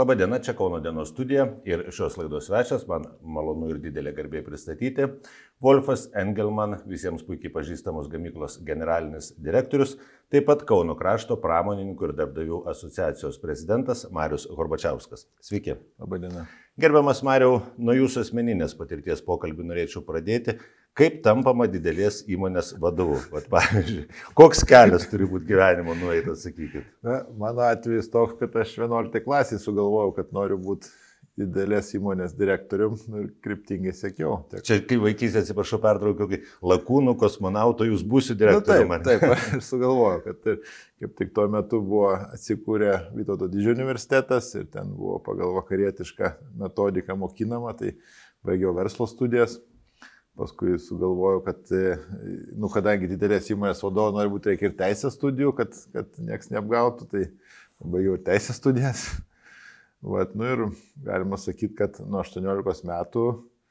Labadiena, čia Kauno dienos studija ir šios laidos svečias, man malonu ir didelė garbė pristatyti, Wolfas Engelman, visiems puikiai pažįstamos gamyklos generalinis direktorius, taip pat Kauno krašto pramonininkų ir darbdavių asociacijos prezidentas Marius Horbačiauskas. Sveiki. Labadiena. Gerbiamas Mariau, nuo jūsų asmeninės patirties pokalbį norėčiau pradėti. Kaip tampama didelės įmonės vadovu? Vat, pavyzdžiui, koks kelias turi būti gyvenimo nueitas, sakykit? Mano atvejis toks, kad aš 11 klasį sugalvojau, kad noriu būti didelės įmonės direktorium ir kryptingai sekiau. Čia kai vaikystė, atsiprašau, pertraukiau, kai lakūnų, kosmonauto, jūs būsiu direktoriumi. Taip, aš sugalvojau, kad kaip tik tuo metu buvo atsikūrę Vytauto Didžiojo universitetas ir ten buvo pagal vakarietišką metodiką mokinama, tai baigiau verslo studijas. Paskui sugalvojau, kad, kadangi didelės įmonės vadovo nori būti, reikia ir teisės studijų, kad nieks neapgautų, tai baigiau ir teisės studijas. Ir galima sakyti, kad nuo 18 metų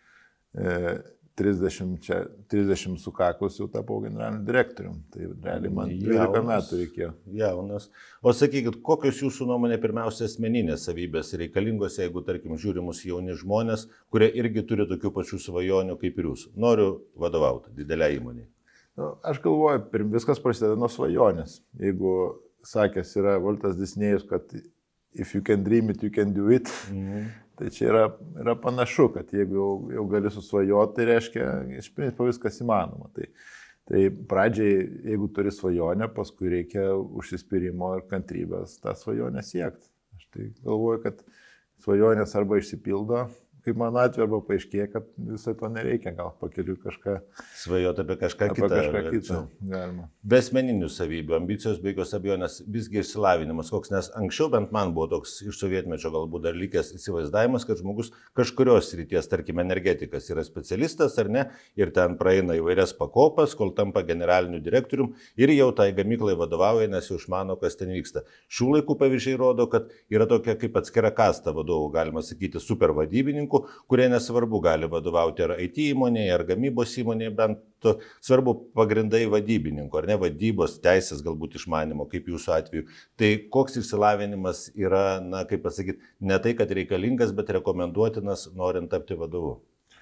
30 sukakus jau tapau generaliniu direktorium. Tai realiai man 12 metų reikėjo. Jaunas. O sakykit, kokios jūsų nuomonė pirmiausia asmeninės savybės reikalingos, jeigu, tarkim, žiūrimus jauni žmonės, kurie irgi turi tokių pačių svajonių kaip ir jūs? Noriu vadovauti didelę įmonę. Aš galvoju, viskas prasideda nuo svajonės. Jeigu sakęs yra Waltas Disnėjus, kad if you can dream it, you can do it. Tai čia yra panašu, kad jeigu jau gali susvajoti, tai reiškia, iš principo viskas įmanoma. Tai pradžiai, jeigu turi svajonę, paskui reikia užsispyrimo ir kantrybės tą svajonę siekti. Aš tai galvoju, kad svajonės arba išsipildo, kaip mano atveju, arba paaiškėja, kad visai to nereikia, gal pakeliu kažką. Svajoti apie kažką kitą. Apie kažką kitą, galima. Be asmeninių savybių, ambicijos, be jokios abejonės, visgi išsilavinimas koks, nes anksčiau bent man buvo toks iš sovietmečio galbūt dar likęs įsivaizdavimas, kad žmogus kažkurios srities, tarkim, energetikas yra specialistas ar ne, ir ten praeina įvairias pakopas, kol tampa generaliniu direktorium ir jau tai gamyklai vadovauja, nes jau išmano, kas ten vyksta. Šių laikų pavyzdžiai rodo, kad yra tokia kaip atskira kasta vadovų, galima sakyti, supervadybininkų, kurie nesvarbu gali vadovauti ar IT įmonėje, ar gamybos įmonėje, bent svarbu pagrindai vadybininkų, ar ne vadybos teisės galbūt išmanimo, kaip jūsų atveju. Tai koks išsilavinimas yra, kaip pasakyti, ne tai, kad reikalingas, bet rekomenduotinas, norint tapti vadovu?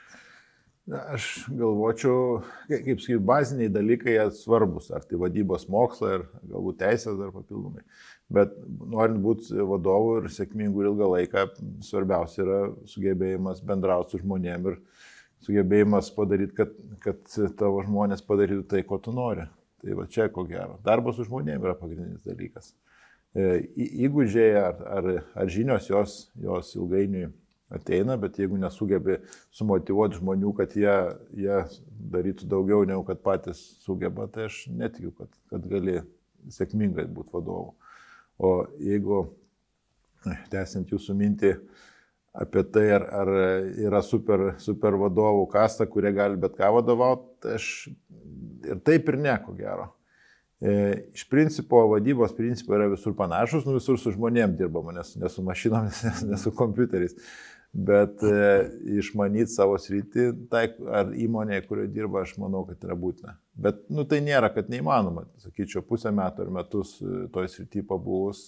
Aš galvočiau, kaip sakyti, baziniai dalykai svarbus, ar tai vadybos mokslai, ar galbūt teisės dar papildomai. Bet norint būti vadovu ir sėkmingu ilgą laiką, svarbiausia yra sugebėjimas bendrauti su žmonėm ir sugebėjimas padaryti, kad tavo žmonės padarytų tai, ko tu nori. Tai va čia ko gero. Darbas su žmonėm yra pagrindinis dalykas. Įgūdžiai ar žinios jos ilgainiui ateina, bet jeigu nesugebi sumotyvuoti žmonių, kad jie darytų daugiau, negu kad patys sugeba, tai aš netikiu, kad gali sėkmingai būti vadovu. O jeigu, tęsiant jūsų mintį apie tai, ar yra super vadovų kasta, kurie gali bet ką vadovauti, tai aš ir taip ir ne, ko gero. Iš principo, vadybos principai yra visur panašus, visur su žmonėm dirbama, ne su mašinomis, ne su kompiuteriais. Bet išmanyti savo sritį, ar įmonėje, kurioje dirba, aš manau, kad yra būtina. Bet tai nėra, kad neįmanoma. Sakyčiau, pusę metų ar metus toj srity pabuvus.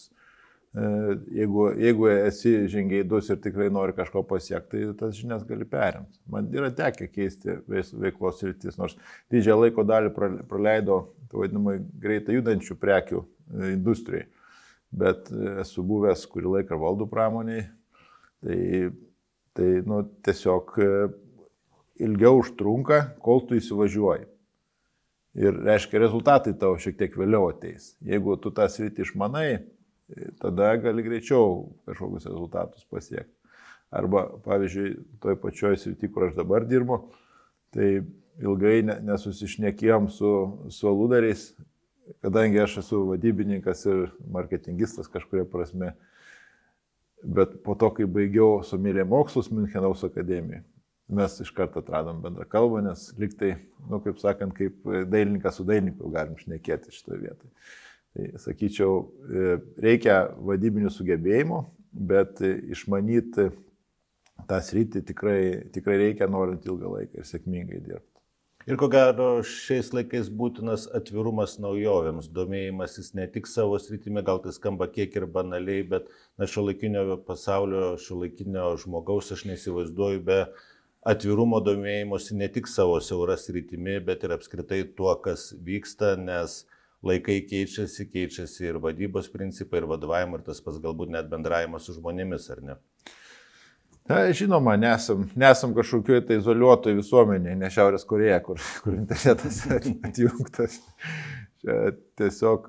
Jeigu esi žingeidus ir tikrai nori kažko pasiekti, tai tas žinias gali perimti. Man yra tekę keisti veiklos sritis, nors didžiąją laiko dalį praleido, vadinamai, greitai judančių prekių industrijai. Bet esu buvęs kurį laiką valdų pramoniai. Tai tiesiog ilgiau užtrunka, kol tu įsivažiuoji. Ir reiškia, rezultatai tavo šiek tiek vėliau ateis. Jeigu tu tą sritį išmanai, tada gali greičiau kažkokius rezultatus pasiekti. Arba, pavyzdžiui, toj pačioj srity, kur aš dabar dirbu, tai ilgai nesusišnekėjom su aludariais, kadangi aš esu vadybininkas ir marketingistas kažkuria prasme. Bet po to, kai baigiau sommelier mokslus Münchenaus akademijoje, mes iš karto atradom bendrą kalbą, nes liktai, kaip sakant, kaip dailininkas su dailininku galim šnekėti šitoje vietoje. Tai sakyčiau, reikia vadybinių sugebėjimų, bet išmanyti tą sritį tikrai reikia, norint ilgą laiką ir sėkmingai dirbti. Ir ko gero šiais laikais būtinas atvirumas naujovėms, domėjimasis ne tik savo sritimi, gal tai skamba kiek ir banaliai, bet šiuolaikinio pasaulio, šiuolaikinio žmogaus aš neįsivaizduoju be atvirumo domėjimosi ne tik savo siaura sritimi, bet ir apskritai tuo, kas vyksta, nes laikai keičiasi ir vadybos principai, ir vadovavimo, ir tas pats galbūt net bendravimas su žmonėmis, ar ne? Žinoma, nesam kažkokioje tai izoliuotoje visuomenėje, ne Šiaurės Korėja, kur internetas atjungtas. Čia tiesiog,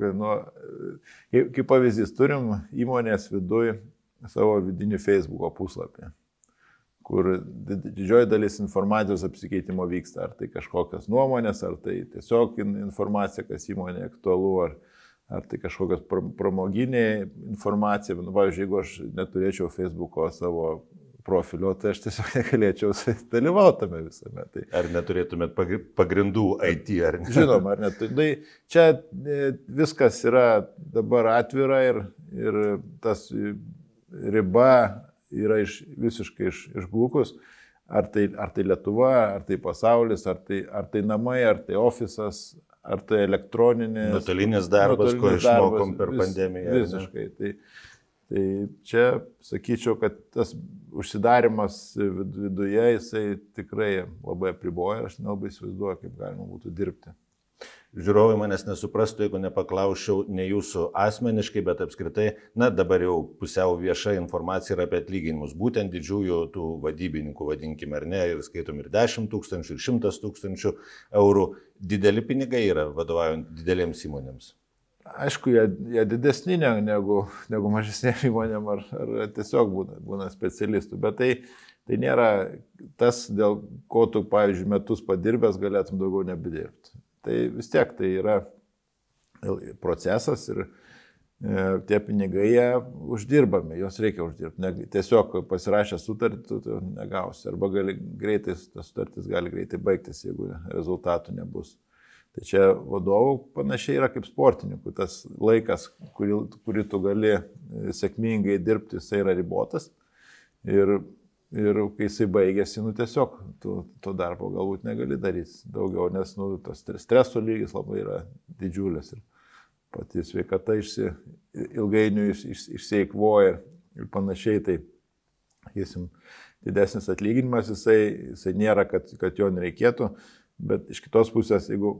kaip pavyzdys, turim įmonės viduje savo vidinį Facebook'o puslapį, kur didžioji dalis informacijos apsikeitimo vyksta, ar tai kažkokios nuomonės, ar tai tiesiog informacija, kas įmonė aktualu, ar tai kažkokios pramoginė informacija. Pavyzdžiui, jeigu aš neturėčiau Facebook'o savo profilio, tai aš tiesiog negalėčiau dalyvautame visame. Tai... Ar neturėtumėt pagrindų IT, ar ne? Žinoma, ar net. Tai čia viskas yra dabar atvira ir tas riba yra visiškai išblukus. Ar tai Lietuva, ar tai pasaulis, ar tai namai, ar tai ofisas, ar tai elektroninis. Nuotolinis darbas, ko išmokom per pandemiją. Visiškai. Tai čia sakyčiau, kad tas užsidarimas viduje, jisai tikrai labai apriboja, aš nelabai įsivaizduoju, kaip galima būtų dirbti. Žiūrovai manęs nesuprastų, jeigu nepaklausčiau ne jūsų asmeniškai, bet apskritai, dabar jau pusiau vieša informacija yra apie atlyginimus, būtent didžiųjų tų vadybininkų, vadinkime ar ne, ir skaitom ir 10 000, ir 100 000 eurų. Dideli pinigai yra vadovaujant didelėms įmonėms. Aišku, jie didesni negu mažesnėm įmonėm ar tiesiog būna specialistų, bet tai nėra tas, dėl ko tu, pavyzdžiui, metus padirbęs galėtum daugiau nebedirbti. Tai vis tiek tai yra procesas ir tie pinigai jie uždirbami, juos reikia uždirbti. Tiesiog pasirašę sutartį tu negausi arba tas sutartis gali greitai baigtis, jeigu rezultatų nebus. Tai čia vadovų panašiai yra kaip sportininkų. Tas laikas, kurį tu gali sėkmingai dirbti, jisai yra ribotas. Ir kai jisai baigėsi, tiesiog to darbo galbūt negali daryti daugiau, nes tas streso lygis labai yra didžiulis. Ir pati sveikata ilgainiui išsieikvoja ir panašiai. Tai, sakysim, didesnis atlyginimas, jisai nėra, kad jo nereikėtų. Bet iš kitos pusės, jeigu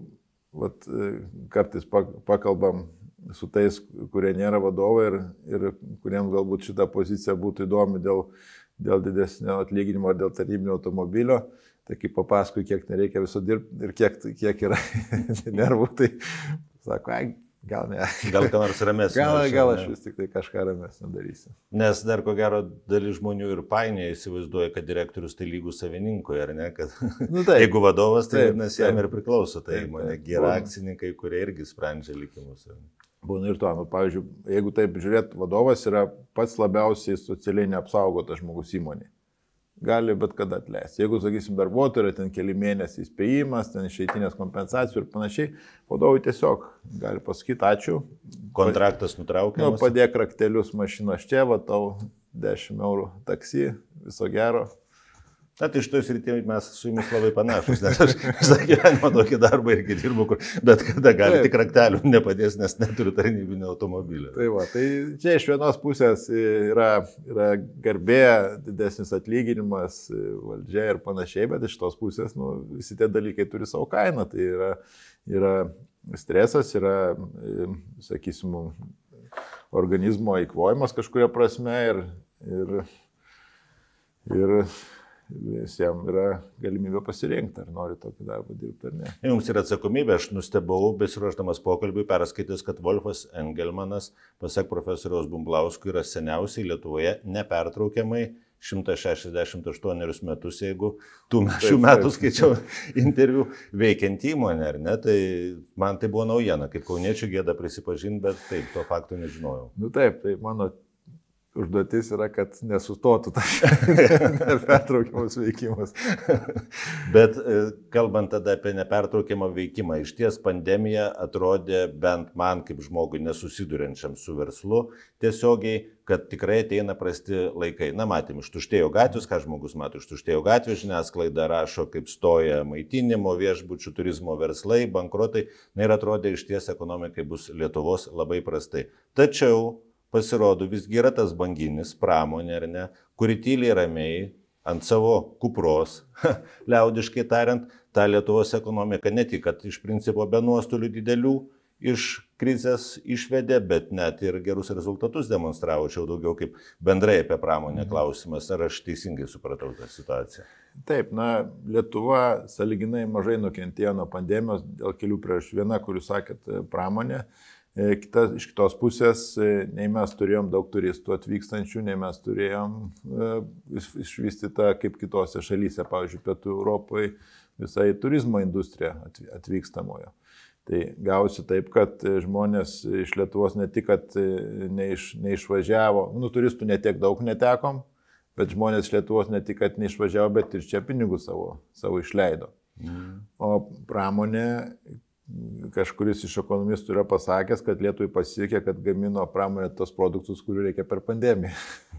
kartais pakalbam su tais, kurie nėra vadovai ir kuriems galbūt šita pozicija būtų įdomi dėl didesnio atlyginimo ar dėl tarnybinio automobilio, tai kai papasakoju, kiek nereikia viso dirbti ir kiek yra nervų, tai sako, gal ne. Gal ką nors ramesnio. Gal aš vis tik tai kažką ramesnio darysiu. Nes dar ko gero dalis žmonių ir painioja įsivaizduoja, kad direktorius tai lygus savininkui, ar ne? Kad jeigu vadovas, tai nes jam ir priklauso ta įmonė. Yra akcininkai, kurie irgi sprendžia likimus. Būna ir to. Pavyzdžiui, jeigu taip žiūrėt, vadovas yra pats labiausiai socialiai neapsaugotas žmogus įmonė. Gali bet kada atleisti. Jeigu, sakysim, darbuotojai, ten keli mėnesiai įspėjimas, ten išeitinės kompensacijų ir panašiai, vadovai tiesiog gali pasakyti ačiū. Kontraktas nutraukiamas. Padėk raktelius mašinos čia, tau 10 eurų taksi, viso gero. Tai iš tos rytį mes su jumis labai panašus, nes aš visą gyvenimą tokį darbą irgi dirbu, kur bet kada gali tik raktelių nepadės, nes neturiu tarnybinio automobilio. Tai čia iš vienos pusės yra garbė, didesnis atlyginimas, valdžia ir panašiai, bet iš tos pusės visi tie dalykai turi savo kainą. Tai yra stresas, yra, sakysim, organizmo eikvojimas kažkuria prasme ir visiems yra galimybė pasirinkti, ar nori tokį darbą dirbti ar ne. Jums yra atsakomybė, aš nustebau, besiruošdamas pokalbiui, perskaitęs, kad Wolfas Engelmanas, pasak profesoriaus Bumblausko, yra seniausiai Lietuvoje nepertraukiamai 168 metus, jeigu šių metų skaičiau interviu, veikiant įmonę, ar ne? Tai man tai buvo naujiena, kaip kauniečių gėda prisipažinti, bet taip, to fakto nežinojau. Taip, tai mano užduotis yra, kad nesustotų tas nepertraukiamas veikimas. Bet kalbant tada apie nepertraukiamą veikimą, iš ties pandemija atrodė bent man kaip žmogui nesusiduriančiam su verslu tiesiogiai, kad tikrai ateina prasti laikai. Na, matėm, ištuštėjo gatvės, ką žmogus mato, ištuštėjo gatvės, žiniasklaida rašo, kaip stoja maitinimo, viešbučių, turizmo verslai, bankrotai. Na ir atrodė, iš ties ekonomikai bus Lietuvos labai prastai. Tačiau pasirodo, visgi yra tas banginis pramonė, ar ne, kuri tyliai ramiai ant savo kupros, liaudiškai tariant, tą Lietuvos ekonomiką ne tik, kad iš principo be nuostolių didelių iš krizės išvedė, bet net ir gerus rezultatus demonstravo, čia daugiau kaip bendrai apie pramonę klausimas, ar aš teisingai supratau tą situaciją. Taip, Lietuva sąlyginai mažai nukentėjo nuo pandemijos dėl kelių priežasčių. Viena, kur jūs sakėt, pramonė. Iš kitos pusės, nei mes turėjom daug turistų atvykstančių, nei mes turėjom išvystytą kaip kitose šalyse, pavyzdžiui, Pietų Europoje, visai turizmo industrija atvykstamojo. Tai gausi taip, kad žmonės iš Lietuvos ne tik, kad neišvažiavo, turistų netiek daug netekom, bet žmonės iš Lietuvos ne tik, kad neišvažiavo, bet ir čia pinigus savo išleido. O pramonė, kažkuris iš ekonomistų yra pasakęs, kad Lietuvai pasiekė, kad gamino pramonė tos produktus, kurių reikia per pandemiją.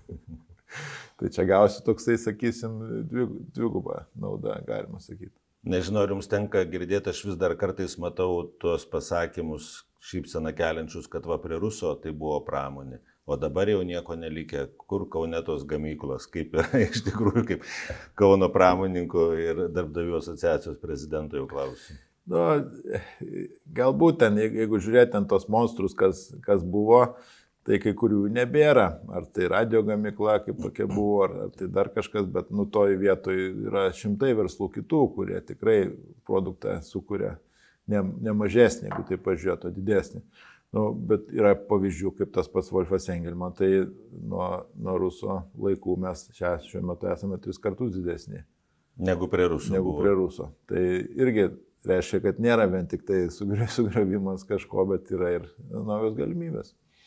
Tai čia gausi toksai, sakysim, dvigubą naudą, galima sakyti. Nežinau, ar jums tenka girdėti, aš vis dar kartais matau tuos pasakymus šypseną keliančius, kad va prie Ruso tai buvo pramonė, o dabar jau nieko nelikė, kur Kaune tos gamyklos, kaip yra iš tikrųjų, kaip Kauno pramoninkų ir darbdavių asociacijos prezidento jau klausiu. Galbūt ten, jeigu žiūrėt ten tos monstrus, kas buvo, tai kai kurių nebėra. Ar tai radio gamykla kaip tokia buvo, ar tai dar kažkas, bet toj vietoje yra šimtai verslų kitų, kurie tikrai produktą sukuria ne mažesnį, jeigu tai pažiūrėtų, didesnį. Bet yra pavyzdžių, kaip tas pats Wolfas Engelman, tai nuo Ruso laikų mes šiuo metu esame 3 kartus didesni. Negu prie Ruso. Tai irgi reiškia, kad nėra vien tik tai sugravimas kažko, bet yra ir naujos galimybės.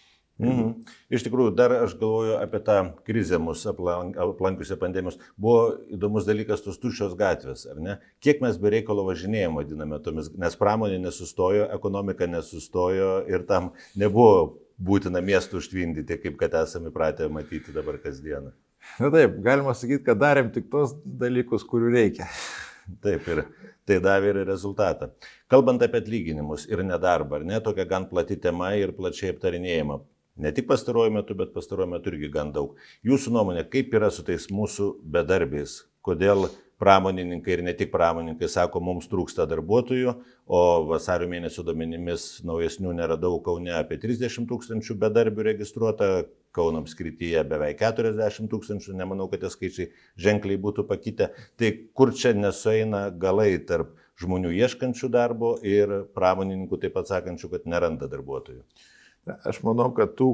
Iš tikrųjų, dar aš galvoju apie tą krizę mūsų aplankiusią pandemijos. Buvo įdomus dalykas tos tuščios gatvės, ar ne? Kiek mes be reikalo važinėjimo vadiname tomis, nes pramonė nesustojo, ekonomika nesustojo ir tam nebuvo būtina miestų užtvindyti, kaip kad esame įpratę matyti dabar kasdieną. Na taip, galima sakyti, kad darėm tik tos dalykus, kurių reikia. Taip, ir tai davė ir rezultatą. Kalbant apie atlyginimus ir nedarbą, ar ne, tokia gan plati tema ir plačiai aptarinėjama. Ne tik pastaruoju metu, bet pastaruoju metu irgi gan daug. Jūsų nuomonė, kaip yra su tais mūsų bedarbiais? Kodėl pramonininkai ir ne tik pramonininkai sako, mums trūksta darbuotojų, o vasario mėnesio duomenimis naujesnių neradau Kaune apie 30 000 bedarbių registruota, Kauno apskrityje beveik 40 000, nemanau, kad tie skaičiai ženkliai būtų pakitę. Tai kur čia nesueina galai tarp žmonių ieškančių darbo ir pramonininkų taip pat sakančių, kad neranda darbuotojų? Aš manau, kad tų,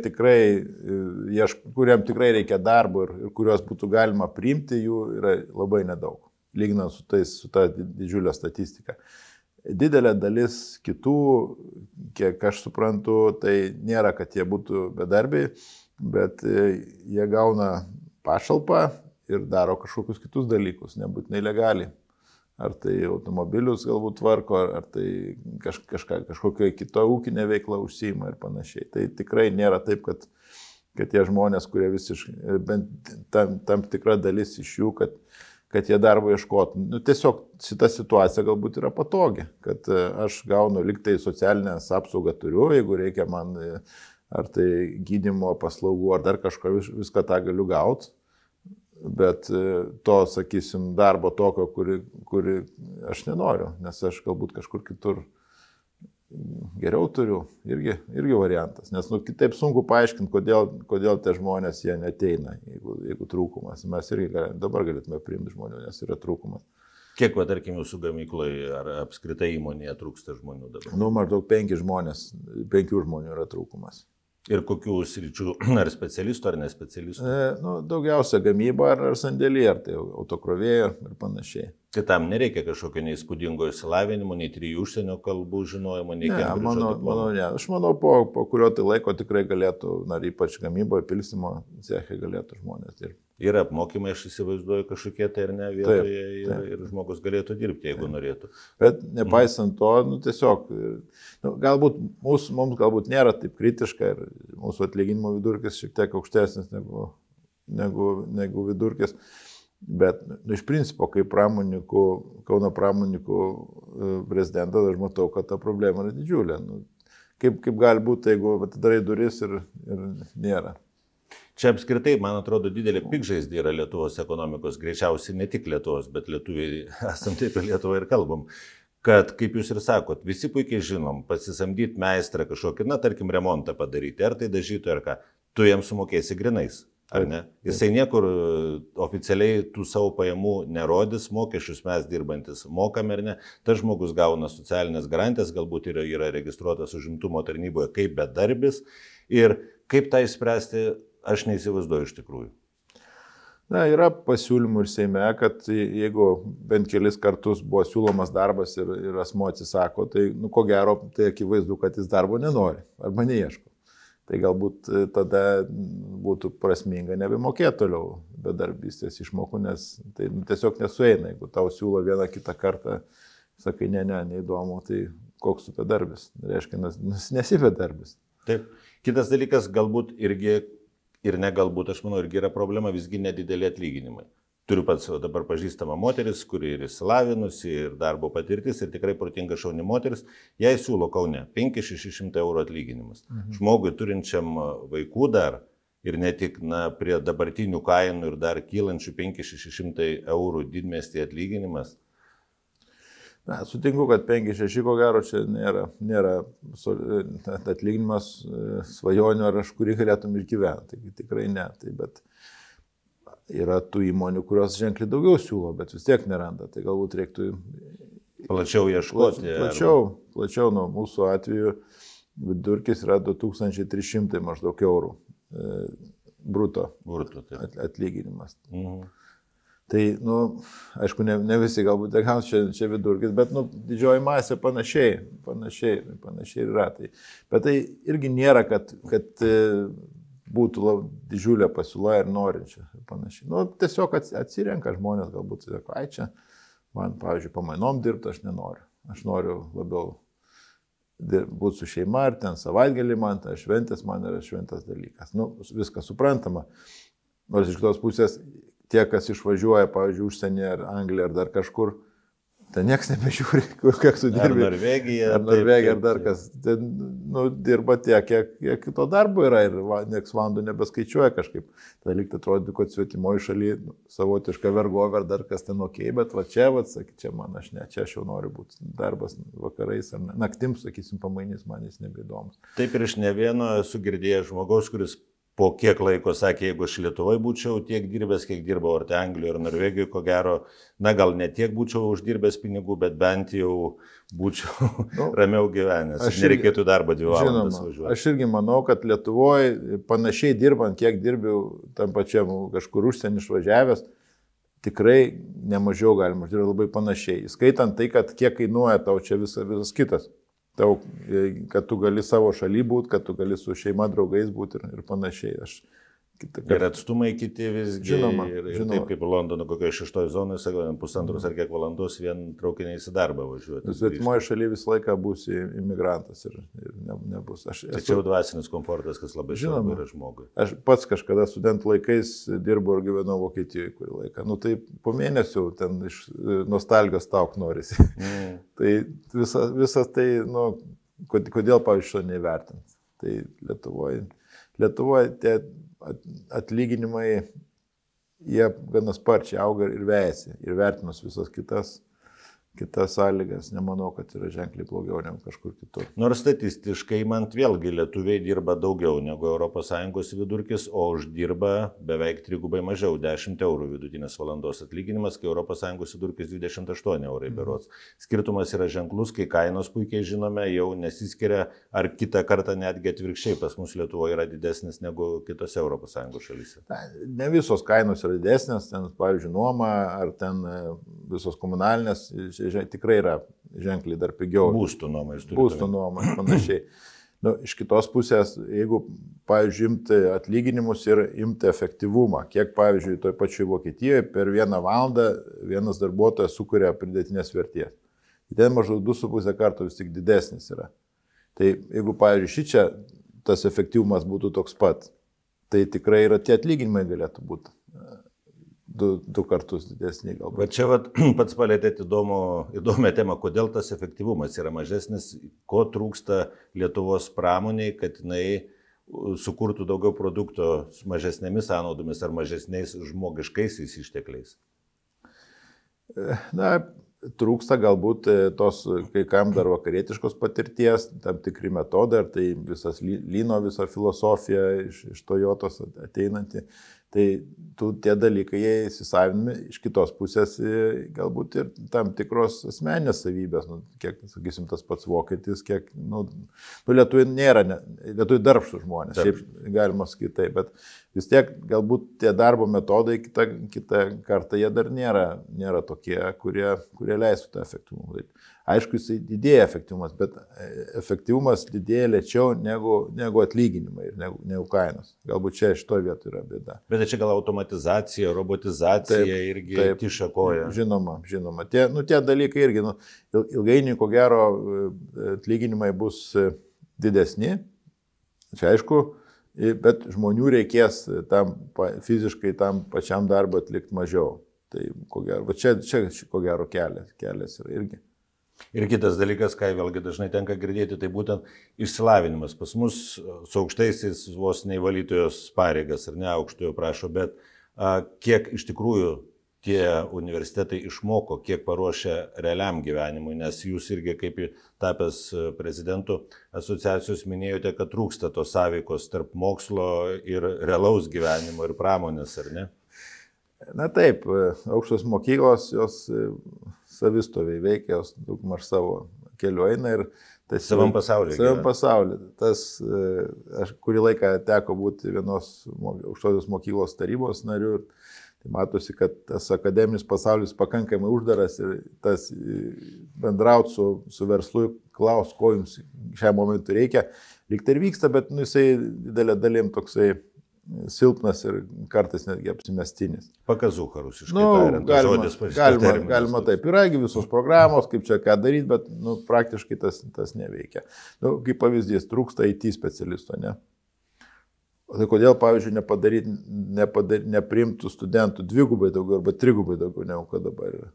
kuriem tikrai reikia darbo ir kuriuos būtų galima priimti, jų yra labai nedaug, lyginant su ta didžiulė statistika. Didelė dalis kitų, kiek aš suprantu, tai nėra, kad jie būtų bedarbiai, bet jie gauna pašalpą ir daro kažkokius kitus dalykus, nebūtinai legaliai. Ar tai automobilius galbūt tvarko, ar tai kažkokia kita ūkinė veikla užsiima ir panašiai. Tai tikrai nėra taip, kad tie žmonės, kurie visiškai, bent tam tikra dalis iš jų, kad jie darbo ieškotų. Tiesiog šita situacija galbūt yra patogi, kad aš gaunu liktai socialinės apsaugą turiu, jeigu reikia man ar tai gydymo paslaugų, ar dar kažko, viską tą galiu gauti. Bet to, sakysim, darbo tokio, kuri aš nenoriu, nes aš galbūt kažkur kitur geriau turiu, irgi variantas. Nes kitaip sunku paaiškinti, kodėl tie žmonės jie neteina, jeigu trūkumas. Mes irgi dabar galėtume priimti žmonių, nes yra trūkumas. Kiek, tarkim, jūsų gamykloje ar apskritai įmonėje trūksta žmonių dabar? Maždaug 5 žmonių yra trūkumas. Ir kokių sričių, ar specialistų, ar nespecialistų? Daugiausia gamyba ar sandėlį, ar tai autokrovėjo ir panašiai. Tai tam nereikia kažkokio neįspūdingo išsilavinimo, nei 3 užsienio kalbų žinojimo, nei manau, ne. Aš manau, po kurio tai laiko tikrai galėtų, ypač gamyboje, pilstymo ceche galėtų žmonės dirbti. Yra apmokymai, aš įsivaizduoju, kažkokie tai ir ne vietoje ir žmogus galėtų dirbti, jeigu norėtų. Bet nepaisant to, tiesiog, galbūt mums galbūt nėra taip kritiška ir mūsų atlyginimo vidurkis šiek tiek aukštesnis negu vidurkis. Bet iš principo, kaip Kauno pramonininkų prezidentas, aš matau, kad ta problema yra didžiulė. Kaip gali būti, jeigu atidarai duris ir nėra? Čia apskritai, man atrodo, didelė pikžaizdė yra Lietuvos ekonomikos, greičiausiai ne tik Lietuvos, bet lietuviai esam taip ir Lietuvą ir kalbam. Kad, kaip jūs ir sakot, visi puikiai žinom, pasisamdyti meistrą kažkokį, tarkim, remontą padaryti, ar tai dažytų, ar ką, tu jam sumokėsi grinais. Ar ne? Jisai niekur oficialiai tų savo pajamų nerodys, mokesčius mes dirbantis mokame ar ne. Tas žmogus gauna socialinės garantijas, galbūt yra registruotas užimtumo tarnyboje kaip bedarbis. Ir kaip tą išspręsti, aš neįsivaizduoju iš tikrųjų. Yra pasiūlymų ir Seime, kad jeigu bent kelis kartus buvo siūlomas darbas ir asmuo atsisako, tai ko gero, tai akivaizdu, kad jis darbo nenori arba neieško. Tai galbūt tada būtų prasminga nebemokėti toliau bedarbystės išmokų, nes tai tiesiog nesueina. Jeigu tau siūlo vieną kitą kartą, sakai, neįdomu, tai koks tu bedarbis? Reiškia, nesi bedarbis. Taip. Kitas dalykas, galbūt irgi, ir negalbūt, aš manau, irgi yra problema, visgi nedideli atlyginimai. Turiu pats dabar pažįstamą moteris, kuri ir išsilavinusi, ir darbo patirtis, ir tikrai protinga šauni moteris. Jai siūlo Kaune 500–600 eurų atlyginimas. Žmogui turinčiam vaikų dar ir ne tik prie dabartinių kainų ir dar kylančių 500–600 eurų didmiestį atlyginimas. Sutinku, kad 5–6 ko gero čia nėra atlyginimas svajonių, ar aš kurį galėtum išgyventi. Tai tikrai ne. Bet yra tų įmonių, kurios ženkliai daugiau siūlo, bet vis tiek neranda. Tai galbūt reiktų plačiau ieškoti. Plačiau nuo mūsų atveju vidurkis yra 2300 maždaug eurų bruto atlyginimas. Tai, aišku, ne visi galbūt gaus čia vidurkis, bet didžioji masė panašiai yra. Bet tai irgi nėra, kad būtų didžiulė pasiūla ir norinčių ir panašiai. Tiesiog atsirenka žmonės, galbūt sako, čia man, pavyzdžiui, pamainom dirbti aš nenoriu. Aš noriu labiau būti su šeima, ar ten savaitgalį man, tai šventės man yra šventas dalykas. Viskas suprantama. Nors iš kitos pusės, tie, kas išvažiuoja, pavyzdžiui, užsienį ar Angliją ar dar kažkur, tai nieks nebežiūri, kiek tu dirbi. Ar Norvegija, ar dar kas. Dirba tiek, kiek to darbo yra ir nieks valandų nebeskaičiuoja kažkaip. Tai lyg atrodo, kad svetimoji šaly savotiška vergovė ar dar kas ten okei, bet sakyk, čia man čia aš jau noriu būti darbas vakarais ar naktim, sakysim, pamainys, man jis nebeįdomus. Taip ir iš ne vieno esu girdėjęs žmogaus, kuris po kiek laiko sakė, jeigu aš Lietuvoje būčiau tiek dirbęs, kiek dirbau ar Anglijoje, ar Norvegijoje, ko gero, gal ne tiek būčiau uždirbęs pinigų, bet bent jau būčiau ramiau gyvenęs. Nereikėtų darbo 2 valandas važiuoti. Aš irgi manau, kad Lietuvoje panašiai dirbant, kiek dirbiau tam pačiam kažkur užsienį išvažiavęs, tikrai nemažiau galima uždirbti, labai panašiai. Skaitant tai, kad kiek kainuoja tau čia visas kitas. Kad tu gali savo šaly būti, kad tu gali su šeima, draugais būti ir panašiai. Ir atstumai kiti visgi. Žinoma. Taip kaip Londono kokioje 6 zonoje, 1,5 ar kiek valandos vien traukiniais į darbą važiuoti. Svetimoje šalyje visą laiką būsi imigrantas ir nebus. Tačiau dvasinis komfortas, kas labai svarbu yra žmogui. Aš pats kažkada studentų laikais dirbau ir gyvenau Vokietijoje kurį laiką. Tai po mėnesių ten iš nostalgijos tauk norisi. Tai visas tai, kodėl, pavyzdžiui, šio neįvertint. Tai Lietuvoje tie atlyginimai, jie gana sparčiai auga ir vejasi. Ir vertinus visas kitas kitas sąlygas, nemanau, kad yra ženkliai blogiau negu kažkur kitur. Nors statistiškai man vėlgi lietuviai dirba daugiau negu ES vidurkis, o uždirba beveik trigubai mažiau, 10 eurų vidutinės valandos atlyginimas, kai ES vidurkis 28 eurai berods. Skirtumas yra ženklus, kai kainos puikiai žinome, jau nesiskiria, ar kitą kartą netgi atvirkščiai pas mus Lietuvoje yra didesnis negu kitose ES šalyse. Ne visos kainos yra didesnės, ten, pavyzdžiui, nuoma ar ten visos komunalinės tikrai yra ženkliai dar pigiau. Būstų nuoma, būstų nuoma ir panašiai. Iš kitos pusės, jeigu, pavyzdžiui, imti atlyginimus ir imti efektyvumą, kiek, pavyzdžiui, toj pačioj Vokietijoje per 1 valandą vienas darbuotojas sukuria pridėtinės vertės. Ten maždaug 2,5 karto vis tik didesnis yra. Tai jeigu, pavyzdžiui, šičia tas efektyvumas būtų toks pat, tai tikrai yra tie atlyginimai galėtų būti. Du kartus didesnį galbūt. Bet čia pats palėtėt įdomią temą, kodėl tas efektyvumas yra mažesnis, ko trūksta Lietuvos pramoniai, kad jinai sukurtų daugiau produkto su mažesnėmis sąnaudomis ar mažesniais žmogiškaisiais ištekliais. Trūksta galbūt tos kai kam dar vakarietiškos patirties, tam tikri metodai, ar tai visas lyno, visa filosofija iš Toyotos ateinanti. Tai tie dalykai jie įsisavinami, iš kitos pusės galbūt ir tam tikros asmeninės savybės, kiek, sakysim, tas pats vokietis, kiek, lietuviai nėra, lietuviai darbštų žmonės, šiaip galima sakyti taip, bet vis tiek galbūt tie darbo metodai kitą kartą jie dar nėra tokie, kurie leistų tą efektyvumą. Aišku, jisai didėja efektyvumas, bet efektyvumas didėja lėčiau negu atlyginimai ir negu kainos. Galbūt čia šitoje vietoje yra bėda. Bet čia gal automatizacija, robotizacija irgi kiša koją. Žinoma. Tie dalykai irgi, ilgainiui, ko gero, atlyginimai bus didesni, čia aišku, bet žmonių reikės fiziškai tam pačiam darbą atlikti mažiau. Tai ko gero, čia ko gero kelias yra irgi. Ir kitas dalykas, ką vėlgi dažnai tenka girdėti, tai būtent išsilavinimas. Pas mus su aukštaisiais vos neįvalytojos pareigas ar ne aukštojo prašo, bet kiek iš tikrųjų tie universitetai išmoko, kiek paruošia realiam gyvenimui, nes jūs irgi kaip tapęs prezidentų asociacijos minėjote, kad trūksta tos sąveikos tarp mokslo ir realaus gyvenimo ir pramonės, ar ne? Na taip, aukštos mokyklos, jos savistoviai veikia, jos daugmaž savo keliu eina ir savam pasaulyje. Aš kurį laiką teko būti vienos aukštosios mokyklos tarybos nariu ir tai matosi, kad tas akademinis pasaulis pakankamai uždaras ir tas bendrauti su verslu, klaus, ko jums šiam momentui reikia, lyg tai ir vyksta, bet jisai didelė dalim toksai silpnas ir kartais netgi apsimestinis. Pakazucha rusiškai tariant. Galima taip. Yragi visos programos, kaip čia ką daryti, bet praktiškai tas neveikia. Kaip pavyzdys, trūksta IT specialisto, ne? O tai kodėl, pavyzdžiui, nepriimtų studentų dvigubai daugiau arba trigubai daugiau negu kad dabar yra?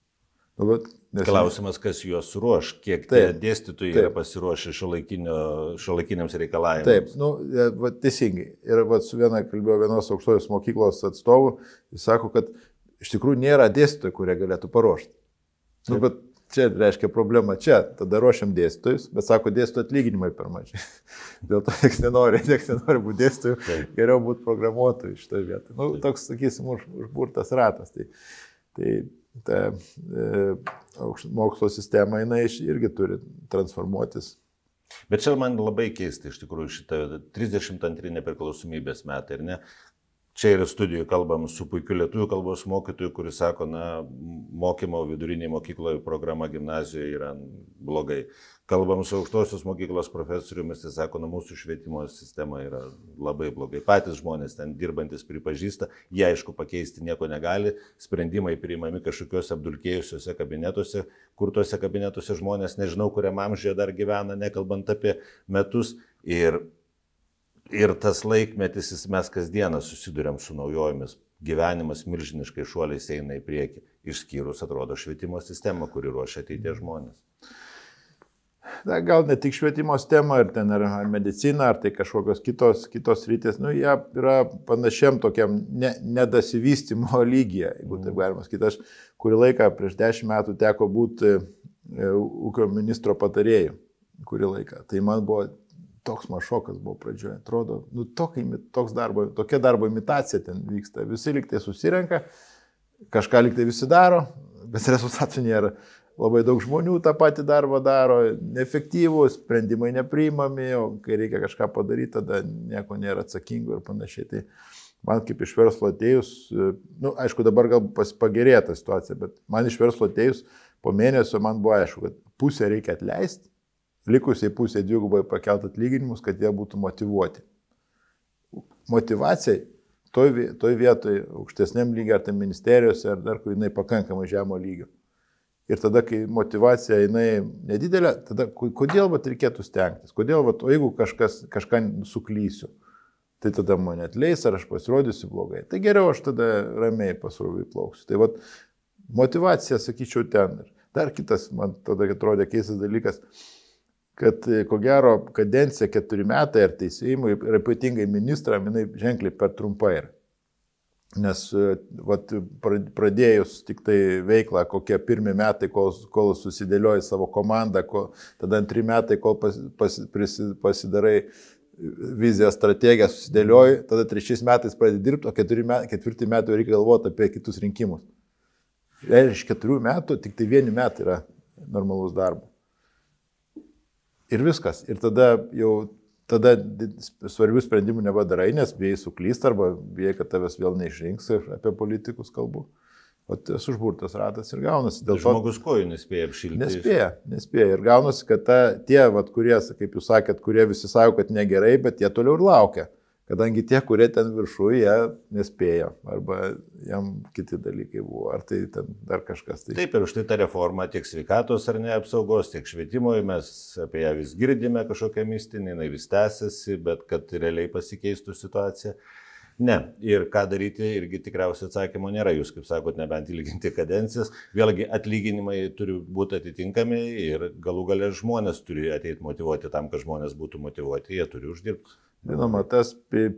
Klausimas, kas juos ruoš, kiek tie dėstytojai yra pasiruošę šiuolaikiniams reikalavimams. Taip, teisingai. Ir su viena kalbėjau vienos aukštojos mokyklos atstovų, jis sako, kad iš tikrųjų nėra dėstytojų, kurie galėtų paruošti. Bet čia reiškia problema čia, tada ruošiam dėstytojus, bet sako, dėstytojų atlyginimai per mažai. Dėl to nieks nenori būti dėstytojų, geriau būti programuotojų šitoje vietoje. Toks, sakysim, užburtas ratas. Ta mokslo sistema, jinai irgi turi transformuotis. Bet čia man labai keista, iš tikrųjų, šitą 32 nepriklausomybės metai, ir ne? Čia ir studijų kalbam su puikiu lietuvių kalbos mokytoju, kuris sako, mokymo viduriniai mokykloje programa gimnazijoje yra blogai. Kalbam su aukštosios mokyklos profesoriumis, jis sako, mūsų švietimo sistema yra labai blogai. Patys žmonės ten dirbantis pripažįsta, jie aišku pakeisti nieko negali, sprendimai priimami kažkokiuose apdulkėjusiuose kabinetuose, kur tuose kabinetuose žmonės nežinau, kuriam amžiuje dar gyvena, nekalbant apie metus. Ir tas laikmetis, mes kasdieną susiduriam su naujojomis, gyvenimas milžiniškai šuoliais eina į priekį, išskyrus, atrodo, švietimo sistemą, kuri ruošia ateities žmonės. Na, gal ne tik švietimo sistema, ar medicina, ar tai kažkokios kitos rytis, jie yra panašiam tokiam nedasivystimo lygyje, jeigu taip galima sakyti. Aš kurį laiką prieš 10 metų teko būti ūkio ministro patarėjų, kurį laiką. Tai man buvo toks mašokas buvo pradžioje. Atrodo, tokia darbo imitacija ten vyksta. Visi liktai susirenka, kažką liktai visi daro, bet rezultatų nėra. Labai daug žmonių tą patį darbą daro, neefektyvūs, sprendimai nepriimami, o kai reikia kažką padaryti, tada nieko nėra atsakingo ir panašiai. Tai man kaip iš verslo atėjus, aišku, dabar gal pagerėjo ta situacija, bet man iš verslo atėjus po mėnesio man buvo aišku, kad pusę reikia atleisti, likusiai pusė dvigubai pakelt atlyginimus, kad jie būtų motyvuoti. Motyvacija toj vietoj aukštesniam lygiai, ar tai ministerijose, ar dar kur jinai pakankamai žemo lygio. Ir tada, kai motyvacija jinai nedidelė, tada kodėl reikėtų stengtis? Kodėl, o jeigu kažką suklysiu, tai tada mane atleis, ar aš pasirodysiu blogai. Tai geriau aš tada ramiai pasroviui plauksiu. Tai motyvacija, sakyčiau, ten. Dar kitas, man tada atrodė keistas dalykas, kad ko gero kadencija 4 metai ar teisėjimui, ir ypatingai ministram, jinai ženkliai per trumpai yra. Nes pradėjus tik tai veiklą, kokie 1 metai, kol susidėlioji savo komandą, tada 2 metai, kol pasidarai viziją, strategiją, susidėlioji, tada 3 metais pradedi dirbti, o 4 metų reikia galvoti apie kitus rinkimus. Ir iš 4 metų tik tai 1 metai yra normalus darbas. Ir viskas. Ir tada svarbių sprendimų nebadarai, nes bijai suklysti arba bijai, kad tavęs vėl neišrinks, apie politikus kalbu. O tas užburtas ratas ir gaunasi. Žmogus kojų nespėja apšilti. Nespėja. Ir gaunasi, kad tie, kurie, kaip jūs sakėt, kurie visi sako, kad negerai, bet jie toliau ir laukia. Kadangi tie, kurie ten viršuje, jie nespėjo. Arba jam kiti dalykai buvo. Ar tai ten dar kažkas. Tai... Taip, ir už tai ta reforma tiek sveikatos ar ne apsaugos, tiek švietimo, mes apie ją vis girdime kažkokią mistinį, jinai vis tęsiasi, bet kad realiai pasikeistų situacija. Ne. Ir ką daryti, irgi tikriausiai atsakymo nėra. Jūs, kaip sakot, nebent ilginti kadencijas. Vėlgi atlyginimai turi būti atitinkami ir galų gale žmonės turi ateiti motyvuoti tam, kad žmonės būtų motyvuoti, jie turi uždirbti. Žinoma, tas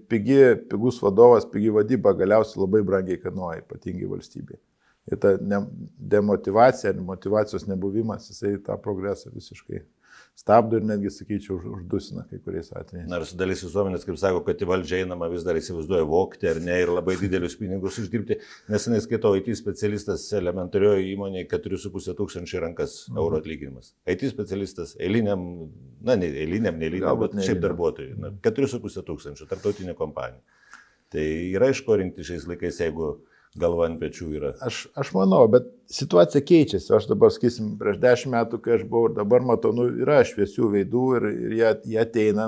pigus vadovas, pigi vadyba galiausiai labai brangiai kainuoja, ypatingai valstybei. Ir ta demotyvacija, motyvacijos nebuvimas, jisai tą progresą visiškai stabdo ir netgi, sakyčiau, uždusina kai kuriais atvejais. Nors dalis visuomenės, kaip sako, kad į valdžią einama vis dar įsivaizduoja vogti ar ne ir labai didelius pinigus uždirbti. Nesenai skaitau, IT specialistas elementarioje įmonėje 4,5 tūkstančių rankas eurų atlyginimas. IT specialistas eiliniam, neeiliniam, bet šiaip darbuotojui. 4,5 tūkstančių, tarptautinė kompanija. Tai yra iš ko rinkti šiais laikais, jeigu galva ant pečių yra. Aš manau, bet situacija keičiasi. Aš dabar, sakysim, prieš 10 metų, kai aš buvau, dabar matau, yra šviesių veidų ir jie ateina,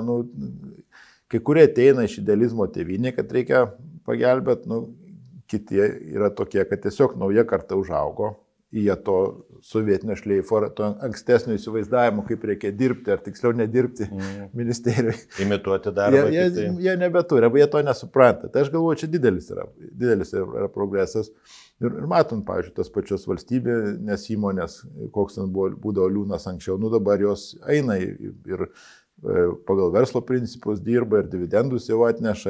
kai kurie ateina iš idealizmo tėvynė, kad reikia pagelbėti, kiti yra tokie, kad tiesiog nauja karta užaugo, jie to sovietinio šleifo, to ankstesnio įsivaizdavimo, kaip reikia dirbti, ar tiksliau nedirbti ministerijoje. Imituoti darbą. Jie nebeturi, arba jie to nesupranta. Tai aš galvoju, čia didelis yra progresas. Ir matom, pavyzdžiui, tas pačios valstybės įmonės, koks ten būdavo liūnas anksčiau, dabar jos eina ir pagal verslo principus dirba ir dividendus jau atneša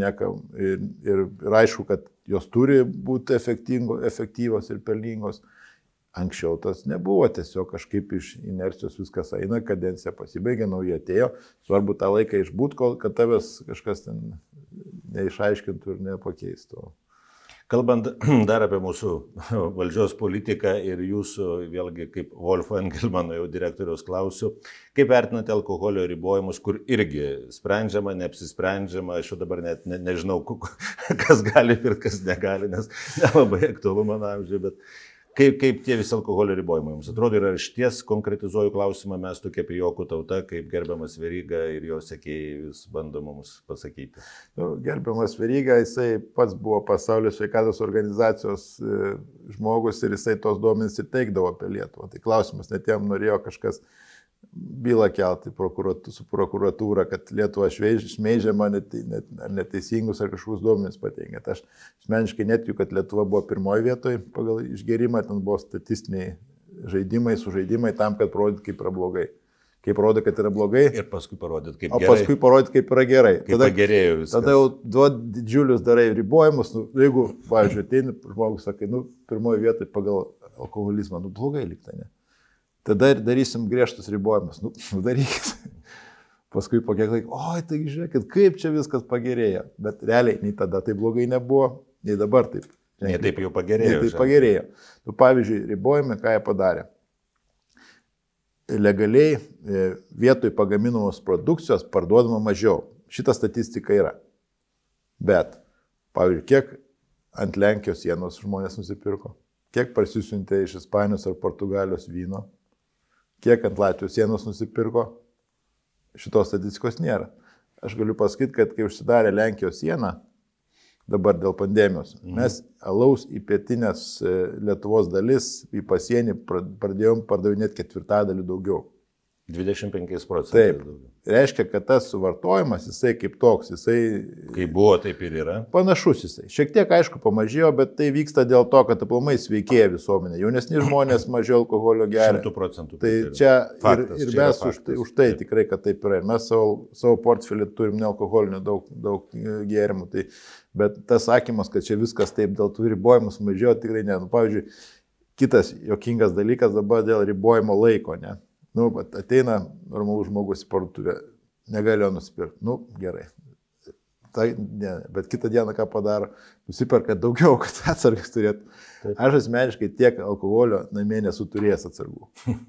ir aišku, kad jos turi būti efektyvios ir pelningos. Anksčiau tas nebuvo, tiesiog kažkaip iš inercijos viskas eina, kadencija pasibaigė, nauja atėjo, svarbu tą laiką išbūt, kad tavęs kažkas ten neišaiškintų ir nepakeistų. Kalbant dar apie mūsų valdžios politiką ir jūsų, vėlgi kaip Wolfo Engelmano jau direktoriaus klausiu, kaip vertinate alkoholio ribojimus, kur irgi sprendžiama, neapsisprendžiama, aš jau dabar net nežinau, kas gali ir kas negali, nes nelabai aktualu mano amžiui, bet kaip tie visi alkoholio ribojimai jums atrodo, ir aš ties konkretizuoju klausimą, mes tokie pijokų tauta, kaip gerbiamas Veryga ir jo sekėjai vis bando mums pasakyti. Gerbiamas Veryga, jisai pats buvo Pasaulio sveikatos organizacijos žmogus ir jisai tos duomenys ir teikdavo apie Lietuvą. Tai klausimas, net jam norėjo kažkas bylą kelti su prokuratūra, kad Lietuva šmeižiama neteisingus ar kažkokius duomenis pateikia. Aš asmeniškai netikiu, kad Lietuva buvo pirmoje vietoje pagal išgerimą, ten buvo statistiniai žaidimai, sužaidimai tam, kad parodyt, kaip yra blogai. kaip parodė, kad yra blogai. Ir paskui parodyti, kaip gerai. O gerai. paskui parodyti, kaip yra gerai. Kaip pagerėjo viskas. Tada jau duod didžiulius darai ribojimus. Jeigu, pavyzdžiui, ateini žmogus, sakai, pirmoje vietoje pagal alkoholizmą, blogai likta, ne. Tada darysim griežtus ribojimus. Darykit. Paskui po kiek laiko, oi, tai žiūrėkit, kaip čia viskas pagerėjo. Bet realiai, nei tada tai blogai nebuvo, nei dabar taip. Nei taip jau pagerėjo. Nei taip pagerėjo. Pavyzdžiui, ribojimai, ką jie padarė. Legaliai vietoj pagaminamos produkcijos parduodama mažiau. Šita statistika yra. Bet, pavyzdžiui, kiek ant Lenkijos sienos žmonės nusipirko, kiek parsisiuntė iš Ispanijos ar Portugalijos vyno, kiek ant Latvijos sienos nusipirko, šitos statistikos nėra. Aš galiu pasakyti, kad kai užsidarė Lenkijos siena, dabar dėl pandemijos, mes alaus į pietinės Lietuvos dalis, į pasienį pradėjom pardavinėti 1/4 daugiau. 25%. Taip. Reiškia, kad tas suvartojimas, jisai kaip toks, jisai... Kaip buvo, taip ir yra. Panašus jisai. Šiek tiek, aišku, pamažėjo, bet tai vyksta dėl to, kad aplamai sveikėja visuomenė. Jaunesni žmonės mažiau alkoholio geria. 100%. Tai čia faktas, ir mes už tai tikrai, kad taip yra. Ir mes savo portfelį turim nealkoholinių daug gėrimų. Tai, bet tas sakymas, kad čia viskas taip dėl tų ribojimus mažėjo, tikrai ne. Pavyzdžiui, kitas jokingas dalykas dabar dėl ribojimo laiko, ne. Ateina normalus žmogus į parduotuvę, negalėjo nusipirkti. Gerai. Tai, ne, bet kitą dieną ką padaro, nusiperka daugiau, kad atsargas turėtų. Taip. Aš asmeniškai tiek alkoholio namie nesu turėjęs atsargų.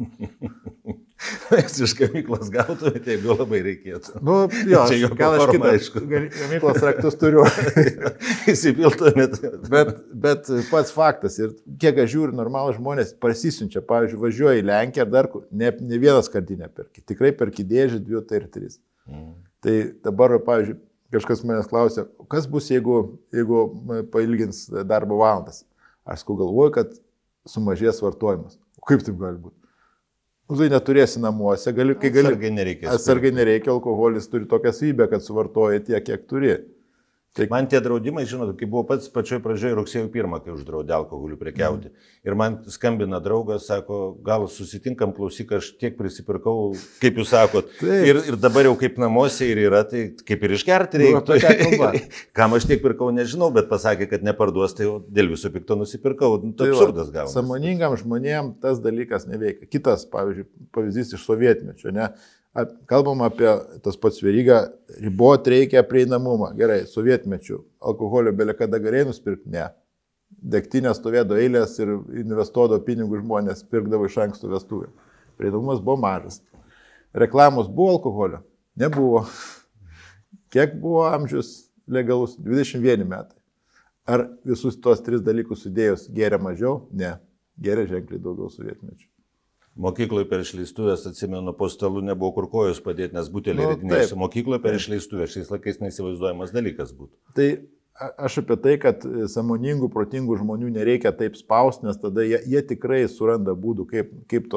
Iš gamyklos gautumėte, tai jeigu labai reikėtų. Jo, gal aš kitą gamyklos raktus turiu. Įsipiltumėte. Bet pats faktas, ir kiek aš žiūriu, normalų žmonės prasisiunčia, pavyzdžiui, važiuoja į Lenkiją ar dar kur, ne vieną skardinę perki, tikrai perki dėžį, 2 tai ir 3. Tai dabar, pavyzdžiui, kažkas manęs klausia, kas bus, jeigu pailgins darbo valandas. Aš galvoju, kad sumažės vartojimas. O kaip taip gali būti? Tai neturėsi namuose, atsargai nereikia, alkoholis turi tokią savybę, kad suvartoja tiek, kiek turi. Tai man tie draudimai, žinot, kai buvo pats pačioj pradžioje rugsėjo 1, kai uždraudė alkoholių prekiauti. Ir man skambina draugas, sako, gal susitinkam, klausyk, aš tiek prisipirkau, kaip jūs sakot. Ir dabar jau kaip namuose ir yra, tai kaip ir išgerti reikia. Kam aš tiek pirkau, nežinau, bet pasakė, kad neparduos, tai dėl viso pikto nusipirkau. Tai absurdas gaunasi. Sąmoningam žmonėm tas dalykas neveikia. Kitas, pavyzdžiui, pavyzdys iš sovietmečio, ne? Kalbam apie tas pats Veryga, ribot reikia prieinamumą. Gerai, sovietmečių alkoholio belekada galėjai nusipirkti? Ne. Degtinės stovėdo eilės ir investuodo pinigų žmonės pirkdavo iš anksto vestuvę. Prieinamumas buvo mažas. Reklamos buvo alkoholio? Nebuvo. Kiek buvo amžius legalus? 21 metai. Ar visus tos 3 dalykus sudėjus gėrė mažiau? Ne. Gėrė ženkliai daugiau sovietmečių. Mokykloje per išleistuvės, atsimenu, po stalu nebuvo kur kojus padėti, nes butelį ridinėjusi. Mokykloje per išleistuvės šiais laikais neįsivaizduojamas dalykas būtų. Tai aš apie tai, kad sąmoningų, protingų žmonių nereikia taip spausti, nes tada jie tikrai suranda būdų, kaip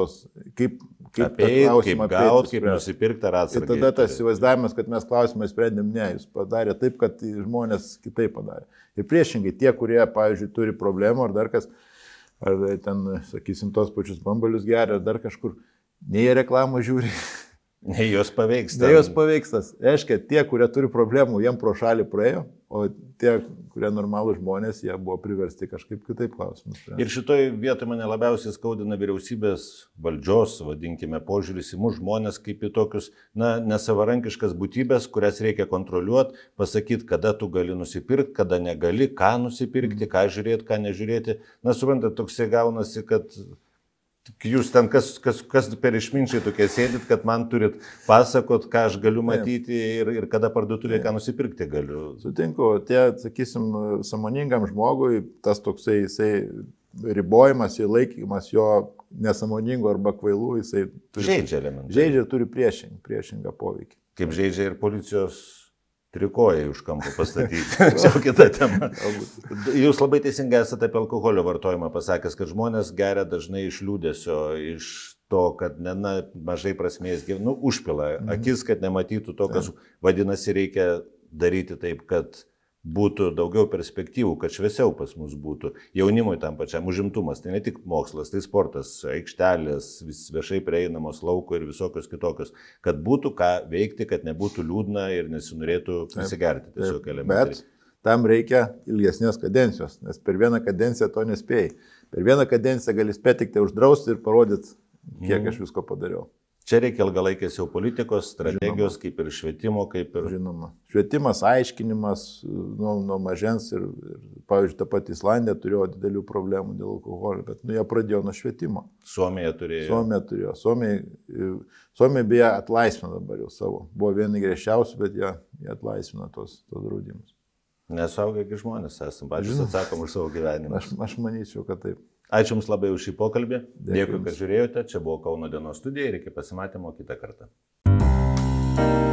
gauti, kaip nusipirkti ar atsargiai. Ir tada tas įsivaizdavimas, kad mes klausimą sprendėm, ne, jūs padarė taip, kad žmonės kitaip padarė. Ir priešingai, tie, kurie, pavyzdžiui, turi problemų ar dar kas, ar ten, sakysim, tos pačius bambalius geria, ar dar kažkur, nei jie reklamą žiūri. Nei jos paveiks. Nei jos paveikstas. Reiškia, tie, kurie turi problemų, jiem pro šalį praėjo, o tie, kurie normalų žmonės, jie buvo priversti kažkaip kitaip klausimus. Ir šitoj vietoje mane labiausiai skaudina vyriausybės valdžios, vadinkime, požiūris į mus žmonės kaip į tokius, nesavarankiškas būtybės, kurias reikia kontroliuoti, pasakyti, kada tu gali nusipirkti, kada negali, ką nusipirkti, ką žiūrėti, ką nežiūrėti. Suprantate, toksai gaunasi, kad jūs ten kas per išminčiai tokie sėdit, kad man turit pasakot, ką aš galiu matyti ir kada parduotuvėje ką nusipirkti galiu. Sutinku, sakysim, sąmoningam žmogui tas toksai ribojimas, laikymas jo nesąmoningo arba kvailų, jisai žaidžia elementai. Žaidžia ir turi priešingą poveikį. Kaip žaidžia ir policijos trikojai už kampo pastatyti. Čia kita tema. Jūs labai teisingai esate apie alkoholio vartojimą pasakęs, kad žmonės geria dažnai iš liūdesio, iš to, kad mažai prasmės, užpila akis, kad nematytų to, kas vadinasi reikia daryti taip, kad būtų daugiau perspektyvų, kad šviesiau pas mus būtų. Jaunimui tam pačiam užimtumas, tai ne tik mokslas, tai sportas, aikštelės, viešai prieinamos lauko ir visokios kitokios, kad būtų ką veikti, kad nebūtų liūdna ir nesinorėtų prisigerti tiesiog elementariai. Bet tam reikia ilgesnės kadencijos, nes per vieną kadenciją to nespėjai. Per vieną kadenciją gali spėti tik tai uždrausti ir parodyti, kiek aš visko padariau. Čia reikia ilgalaikės jau politikos, strategijos, kaip ir švietimo, kaip ir... Žinoma. Švietimas, aiškinimas nuo mažens ir pavyzdžiui, ta pati Islandija turėjo didelių problemų dėl alkoholio, bet jie pradėjo nuo švietimo. Suomija turėjo. Suomija beje atlaisvino dabar jau savo. Buvo vieni griežčiausių, bet jie atlaisvino tos draudimus. Nesuaugę žmonės esam, patys atsakom už savo gyvenimą. Aš manyčiau, kad taip. Ačiū Jums labai už šį pokalbį. Dėkui, kad žiūrėjote. Čia buvo Kauno dienos studija ir iki pasimatymo kitą kartą.